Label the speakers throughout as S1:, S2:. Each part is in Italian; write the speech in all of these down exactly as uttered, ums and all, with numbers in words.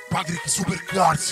S1: Patrick Supercars.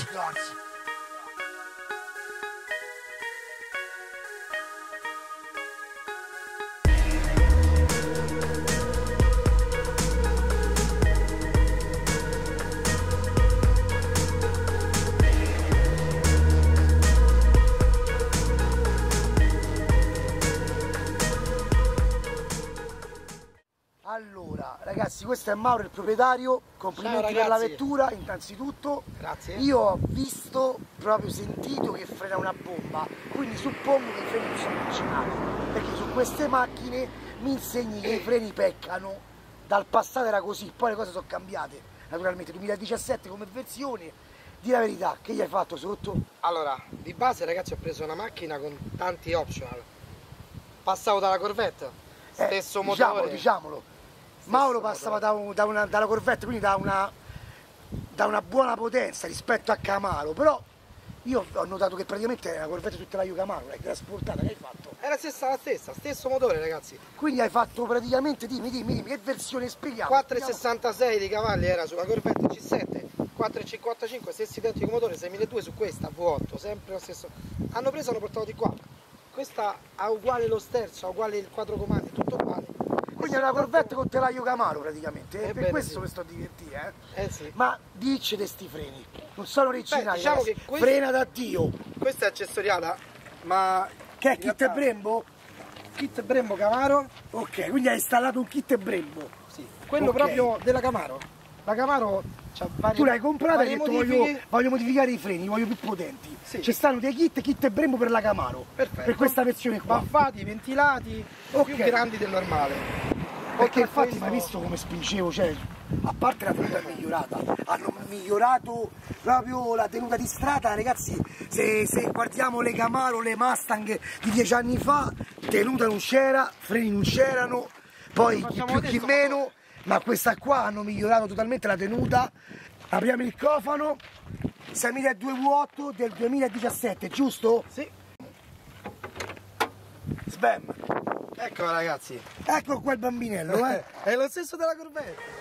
S2: Allora, ragazzi, questo è Mauro, il proprietario. Complimenti per la vettura, innanzitutto.
S3: Grazie.
S2: Io ho visto, proprio sentito che frena una bomba, quindi suppongo che i freni non sono originali, perché su queste macchine mi insegni che i freni peccano. Dal passato era così, poi le cose sono cambiate. Naturalmente, duemiladiciassette come versione. Di la verità, che gli hai fatto sotto?
S3: Allora, di base, ragazzi, ho preso una macchina con tanti optional. Passavo dalla Corvette, stesso
S2: eh,
S3: motore.
S2: Diciamolo, diciamolo. Mauro passava da un, da una, dalla Corvette, quindi da una, da una buona potenza rispetto a Camaro, però io ho notato che praticamente è una Corvette su telaio Camaro, l'hai trasportata, che hai fatto?
S3: È la stessa, la stessa, stesso motore, ragazzi.
S2: Quindi hai fatto praticamente, dimmi, dimmi, dimmi, che versione spieghiamo?
S3: quattro virgola sessantasei di cavalli era sulla Corvette C sette, quattro virgola cinquantacinque, stesso identico motore, seimiladuecento su questa, V otto, sempre lo stesso. Hanno preso e hanno portato di qua. Questa ha uguale lo sterzo, ha uguale il quadro comandi, tutto uguale.
S2: Quindi è una Corvette con telaio Camaro praticamente, e
S3: Eh
S2: per
S3: bene,
S2: questo
S3: sì.
S2: mi sto divertendo, eh?
S3: Eh sì.
S2: Ma dici di sti freni, non sono originali,
S3: Beh, diciamo
S2: ragazzi.
S3: che questo-
S2: Frena da Dio.
S3: Questa è accessoriata, ma...
S2: Che è
S3: in
S2: kit
S3: realtà-
S2: Brembo?
S3: Kit Brembo Camaro.
S2: Ok, quindi hai installato un kit Brembo.
S3: Sì, quello
S2: Ok.
S3: proprio della Camaro. La Camaro c'ha varie,
S2: Tu l'hai comprata e hai
S3: varie
S2: detto
S3: modifiche.
S2: voglio, voglio modificare i freni, li voglio più potenti.
S3: Sì.
S2: Ci stanno dei kit, kit Brembo per la Camaro.
S3: Perfetto.
S2: Per questa versione qua.
S3: Baffati, ventilati,
S2: Ok.
S3: più grandi del normale.
S2: Perché
S3: Oltre a
S2: infatti
S3: questo-
S2: mi hai visto come spingevo, cioè, a parte la tenuta è migliorata, hanno migliorato proprio la tenuta di strada, ragazzi. Se, se guardiamo le Camaro, le Mustang di dieci anni fa, tenuta non c'era, freni non c'erano, poi chi
S3: Facciamo
S2: più chi
S3: adesso,
S2: meno, ma questa qua hanno migliorato totalmente la tenuta. Apriamo il cofano, seimiladue V otto del duemiladiciassette, giusto?
S3: Sì.
S2: Sbam!
S3: Ecco ragazzi.
S2: Ecco qua il bambinello, eh!
S3: È lo stesso della Corvette.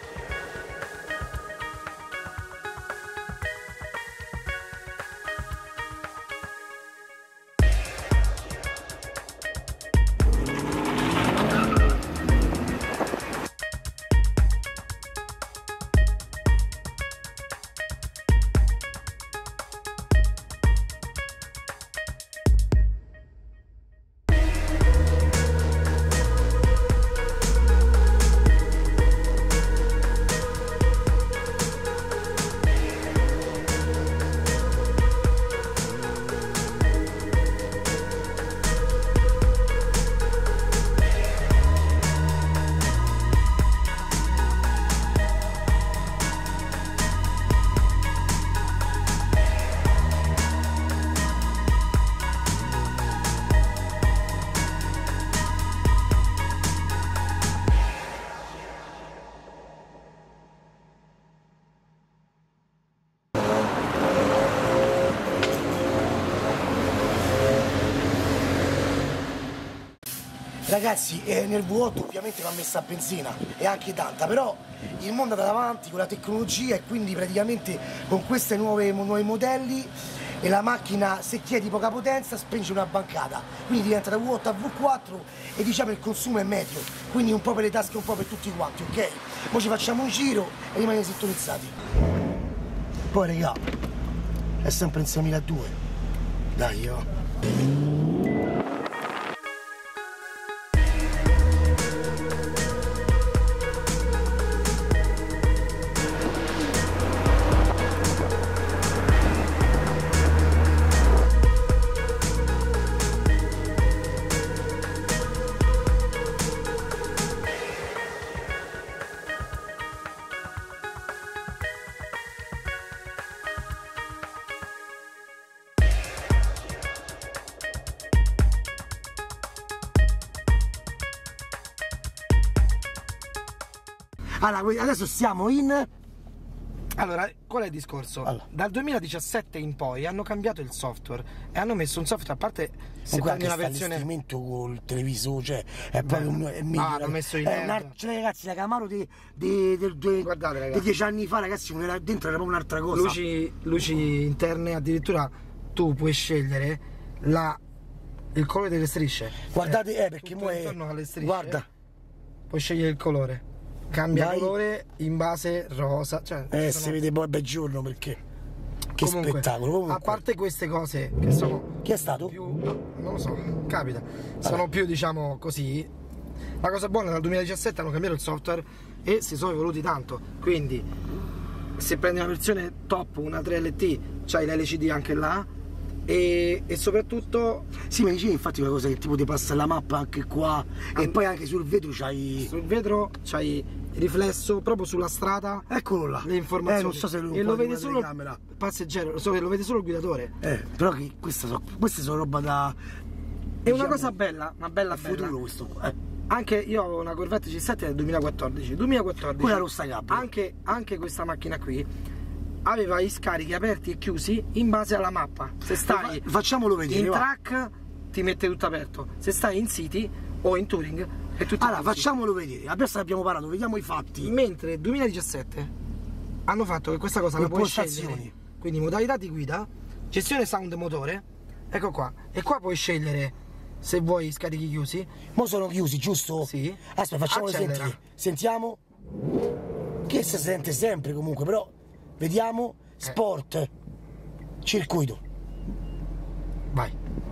S2: Ragazzi, eh, nel V otto ovviamente va messa a benzina e anche tanta, però il mondo è andato avanti con la tecnologia e quindi praticamente con questi nuovi modelli e la macchina, se chiedi poca potenza, spinge una bancata, quindi diventa da V otto a V quattro e diciamo il consumo è medio, quindi un po' per le tasche e un po' per tutti quanti, ok? Ora ci facciamo un giro e rimaniamo sintonizzati. Poi regà, è sempre in seimiladue, dai io. Allora, adesso siamo in
S3: Allora, qual è il discorso? Allora. Dal duemiladiciassette in poi hanno cambiato il software e hanno messo un software, a parte se prendi una versione
S2: col televisore, cioè è proprio un è
S3: ah, hanno messo il
S2: è cioè, ragazzi, la Camaro di, di, di, di,
S3: guardate ragazzi,
S2: di dieci anni fa, ragazzi, non era dentro, era proprio un'altra cosa.
S3: Luci, luci interne, addirittura tu puoi scegliere la, il colore delle strisce.
S2: Guardate, eh, perché mo è,
S3: intorno alle strisce,
S2: guarda,
S3: puoi scegliere il colore. Cambia Dai. colore in base rosa, cioè
S2: eh sono... si vede poi bel giorno, perché che comunque, spettacolo. Comunque.
S3: A parte queste cose che sono
S2: chi è stato?
S3: Più, no, non lo so, capita. Sono allora. più, diciamo così. La cosa buona, dal duemiladiciassette hanno cambiato il software e si sono evoluti tanto. Quindi se prendi una versione top, una tre L T, c'hai l'L C D anche là. E, e soprattutto
S2: sì, mi dicevi infatti una cosa che tipo ti passa la mappa anche qua ah, e poi anche sul vetro c'hai
S3: sul vetro c'hai il riflesso proprio sulla strada,
S2: eccolo là,
S3: le informazioni,
S2: eh, non so se lui
S3: e lo vede solo il passeggero, lo, so, lo vede solo il guidatore,
S2: eh, però che questa so, queste sono roba da
S3: è diciamo, una cosa bella, una bella bella
S2: futuro questo qua, eh.
S3: Anche io avevo una Corvette C sette del duemilaquattordici duemilaquattordici
S2: quella rossa capra,
S3: anche, anche questa macchina qui aveva gli scarichi aperti e chiusi in base alla mappa. Se stai
S2: facciamolo vedere,
S3: in
S2: va.
S3: track ti mette tutto aperto, se stai in city o in touring è tutto
S2: allora
S3: chiusi.
S2: Facciamolo vedere, adesso abbiamo parlato, vediamo i fatti.
S3: Mentre nel duemiladiciassette hanno fatto che questa cosa la puoi scegliere, quindi modalità di guida, gestione sound motore, ecco qua, e qua puoi scegliere se vuoi scarichi chiusi.
S2: Mo sono chiusi, giusto?
S3: Sì.
S2: Aspetta, facciamolo sentire, sentiamo che si sente sempre comunque, però vediamo, sport, eh. circuito.
S3: Vai.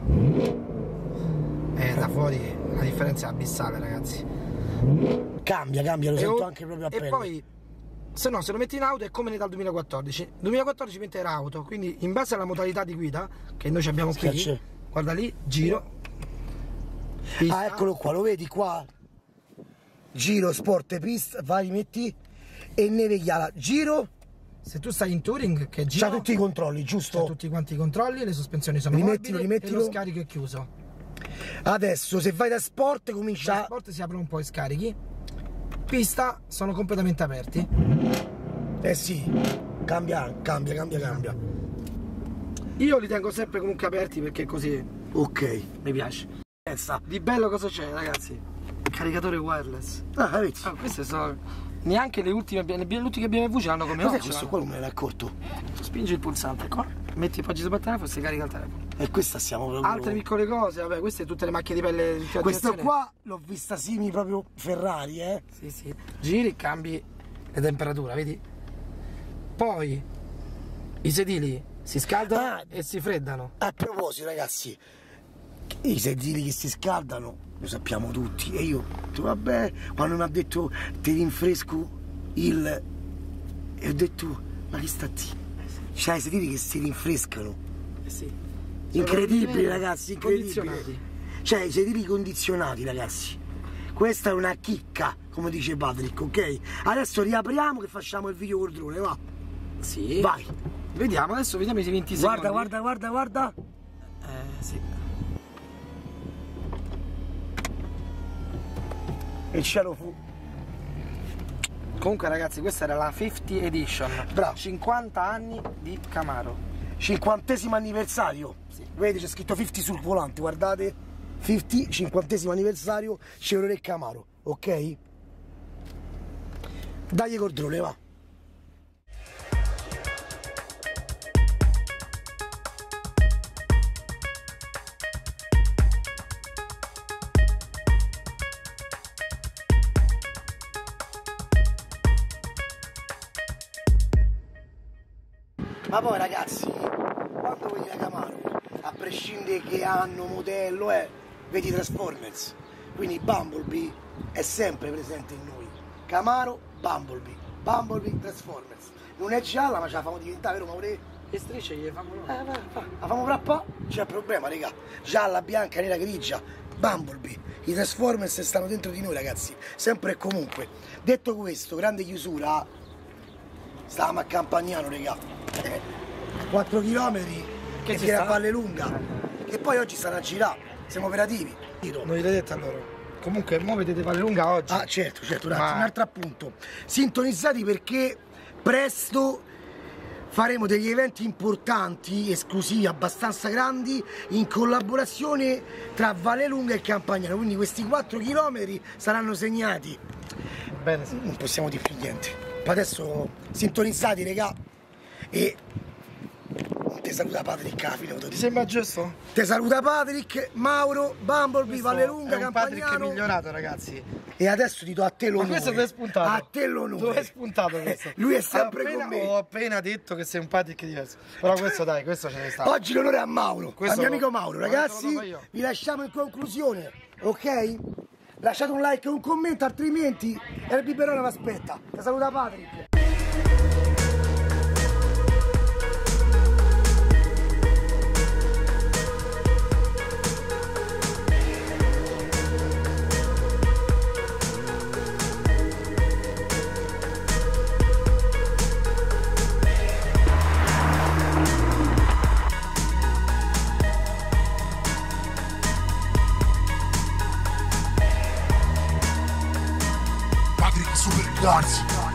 S3: Eh, da fuori la differenza è abissale, ragazzi.
S2: Cambia, cambia, lo e sento anche proprio a pelle.
S3: E poi, se no, se lo metti in auto è come dal duemilaquattordici. duemilaquattordici mentre era auto, quindi in base alla modalità di guida, che noi abbiamo qui, Schiacce. guarda lì, giro.
S2: Pista. Ah, eccolo qua, lo vedi qua? Giro, sport, pista, vai, metti e neveghiala, giro.
S3: Se tu stai in touring, che gira,
S2: c'ha tutti i controlli, giusto?
S3: C'ha tutti quanti i controlli, le sospensioni sono
S2: rimettilo,
S3: mobili
S2: rimettilo.
S3: E lo scarico è chiuso.
S2: Adesso se vai da sport comincia...
S3: Da sport si aprono un po' i scarichi. Pista sono completamente aperti.
S2: Eh sì, cambia, cambia, cambia, cambia.
S3: Io li tengo sempre comunque aperti perché così...
S2: Ok.
S3: Mi piace. Di bello cosa c'è, ragazzi? Il caricatore wireless.
S2: Ah, vedi?
S3: Ah, queste sono... Neanche le ultime, le ultime B M W ce l'hanno come
S2: oggi. Questo qua non me ne accorto.
S3: Spingi il pulsante qua, metti il pagino sul telefono e si carica il telefono.
S2: E questa stiamo proprio...
S3: Altre piccole cose, vabbè, queste tutte le macchie di pelle di
S2: questo qua l'ho vista simili proprio Ferrari, eh?
S3: Sì, sì. Giri, cambi le temperature, vedi? Poi i sedili si scaldano ah, e si freddano.
S2: A proposito, ragazzi, i sedili che si scaldano lo sappiamo tutti, e io ho detto vabbè, quando mi ha detto ti rinfresco il... e ho detto ma che sta ti? C'hai i sedili che si rinfrescano.
S3: Eh sì.
S2: Incredibile, ragazzi, incredibile. Cioè i sedili condizionati, ragazzi. Questa è una chicca, come dice Patrick, ok? Adesso riapriamo che facciamo il video col drone, va?
S3: Sì.
S2: Vai.
S3: Vediamo, adesso vediamo i venti
S2: guarda,
S3: secondi.
S2: Guarda, guarda, guarda, guarda.
S3: Eh, sì.
S2: E il cielo fu.
S3: Comunque ragazzi, questa era la cinquanta edition.
S2: Bravo.
S3: cinquanta anni di Camaro.
S2: cinquantesimo anniversario.
S3: Sì.
S2: Vedi, c'è scritto cinquanta sul volante, guardate. cinquanta, cinquantesimo anniversario, Chevrolet Camaro, ok? Dai col drone, va. Ma poi ragazzi, quando vedi la Camaro, a prescindere che anno, modello è, vedi Transformers, quindi Bumblebee è sempre presente in noi. Camaro, Bumblebee, Bumblebee, Transformers. Non è gialla ma ce la famo diventare, vero Maure?
S3: Che strisce gli famo noi?
S2: Eh, va, va. La famo frappa? C'è problema, raga. Gialla, bianca, nera, grigia, Bumblebee. I Transformers stanno dentro di noi, ragazzi, sempre e comunque. Detto questo, grande chiusura, stavamo a Campagnano, raga. quattro chilometri che tira a Valle Lunga, che poi oggi stanno a girare, siamo operativi.
S3: Non gliel'ho detto a loro. Comunque mo vedete Valle Lunga oggi.
S2: Ah certo, certo, un, Ma... un altro appunto. Sintonizzati perché presto faremo degli eventi importanti, esclusivi, abbastanza grandi, in collaborazione tra Vallelunga e Campagnano, quindi questi quattro chilometri saranno segnati.
S3: Bene, sì.
S2: Non possiamo dire più niente. Adesso sintonizzati, regà, e ti saluta Patrick alla fine.
S3: Ti sembra giusto?
S2: Ti saluta Patrick, Mauro, Bumblebee, Vallelunga,
S3: è un
S2: Campagnano.
S3: Patrick migliorato, ragazzi.
S2: E adesso ti do a te l'onore.
S3: Ma questo dove è spuntato?
S2: A te l'onore.
S3: Dove è spuntato questo?
S2: Lui è sempre
S3: appena,
S2: con me.
S3: Ho appena detto che sei un Patrick diverso. Però questo dai, questo ce ne sta.
S2: Oggi l'onore è a Mauro,
S3: Questo
S2: al mio
S3: lo-
S2: amico Mauro.
S3: lo
S2: Ragazzi,
S3: ricordo io.
S2: vi lasciamo in conclusione, ok? Lasciate un like e un commento, altrimenti il biberone vi aspetta. Ti saluta Patrick.
S1: Patrick Super Guards.